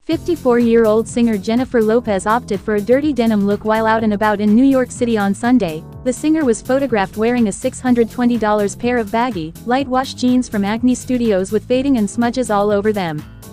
54-year-old singer Jennifer Lopez opted for a dirty denim look while out and about in New York City on Sunday. The singer was photographed wearing a $620 pair of baggy, light wash jeans from Acne Studios with fading and smudges all over them.